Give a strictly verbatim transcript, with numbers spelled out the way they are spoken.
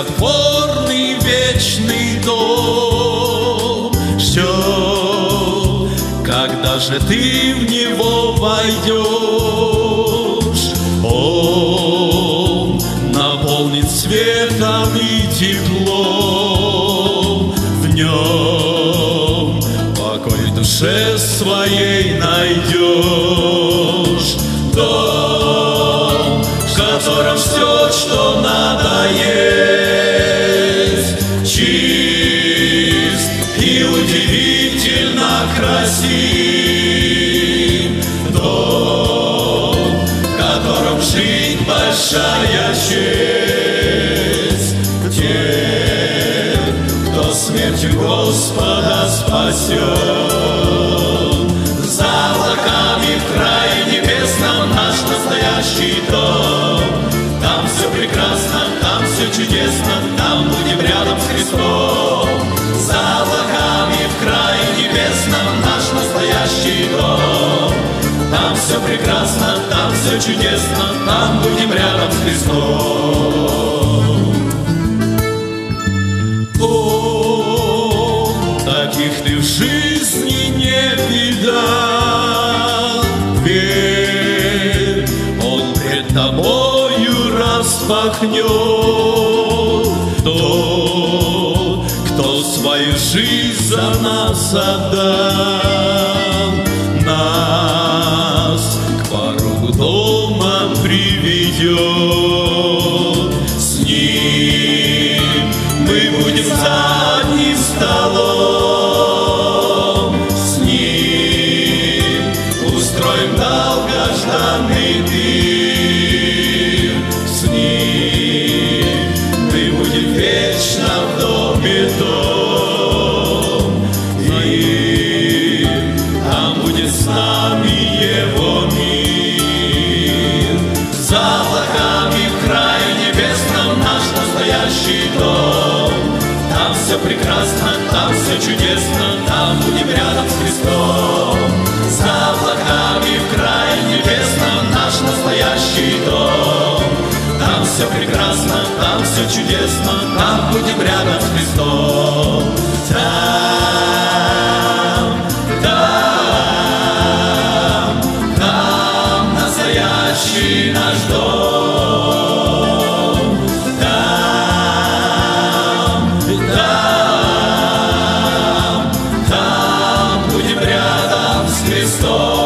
несконфорный вечный дом ждет, когда же ты в него войдешь. Он наполнит светом и теплом, в нем покой в душе своей найдешь. Дом, в котором все, что надо есть, чист и удивительно красив. Дом, в котором жить большая честь. Тех, кто смертью Господа спасен. За облаками в крае небесном наш настоящий дом. Там все прекрасно, там все чудесно, там будем рядом с Христом. За облаками в крае небесном наш настоящий дом. Там все прекрасно, там все чудесно, там будем рядом с Христом. О, таких ты в жизни не видал. Дверь он пред тобою распахнет. Тот, кто свою жизнь за нас отдал, нас к порогу дома приведет. С ним мы будем за одним столом, с ним устроим долгожданный мир. С ним мы будем вечно в доме том, и там будет с нами его мир. За облаками в крае небесном наш настоящий дом. Там все прекрасно, там все чудесно, там будем рядом с Христом. За облаками в крае небесном наш настоящий дом. Там все прекрасно, там все чудесно, там будем рядом с Христом. Там, там, там настоящий наш дом. Там, там, там будем рядом с Христом.